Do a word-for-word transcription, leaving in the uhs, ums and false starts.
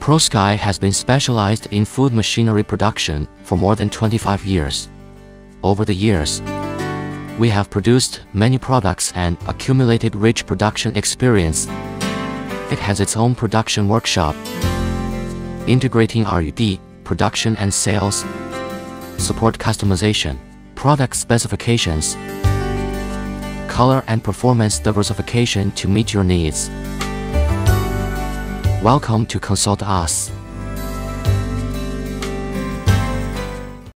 ProSky has been specialized in food machinery production for more than twenty-five years. Over the years, we have produced many products and accumulated rich production experience. It has its own production workshop, integrating R and D, production and sales, support customization, product specifications, color and performance diversification to meet your needs. Welcome to consult us.